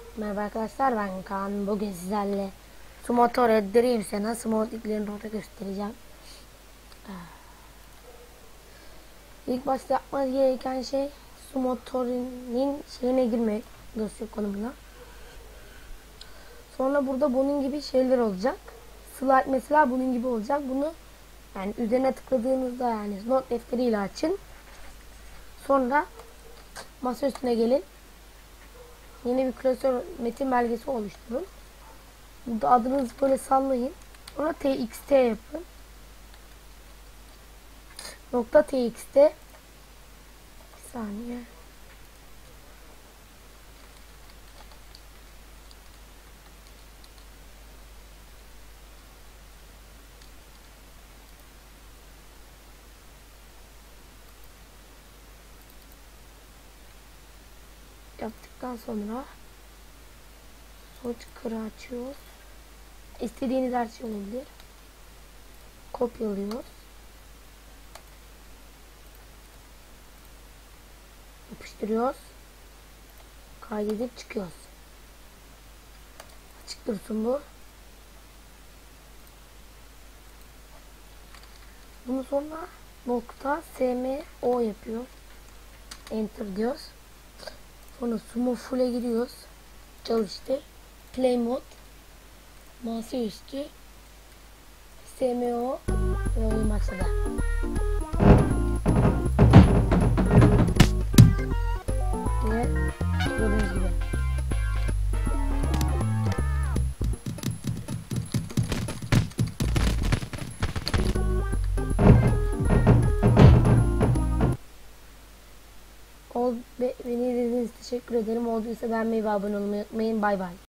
Merhaba arkadaşlar, ben Kaan. Bugün sizlerle Sumotor Dreams'e nasıl modiklerini orada göstereceğim. İlk başta yapmanız gereken şey Sumotor'un şeyine girmek, dosya konumuna. Sonra burada bunun gibi şeyler olacak. Slide mesela bunun gibi olacak. Bunu yani üzerine tıkladığınızda yani not defteriyle açın. Sonra masa üstüne gelin. Yeni bir klasör metin belgesi oluşturun. Burada adınızı böyle sallayın. Sonra txt yapın. Nokta txt. Bir saniye. Yaptıktan sonra Soçkır'ı açıyoruz. İstediğiniz her şey olabilir. Kopyalıyoruz. Yapıştırıyoruz. Kaydedip çıkıyoruz. Açık dursun bu. Bunu sonra nokta smo yapıyor. Enter diyoruz. Sonra sumo full'e giriyoruz. Çalıştır. Play mode. Masaüstü. smo ve oyun başladı. Ve gördüğünüz gibi. Beni izlediğiniz için teşekkür ederim. Olduysa beğenmeyi ve abone olmayı unutmayın. Bay bay.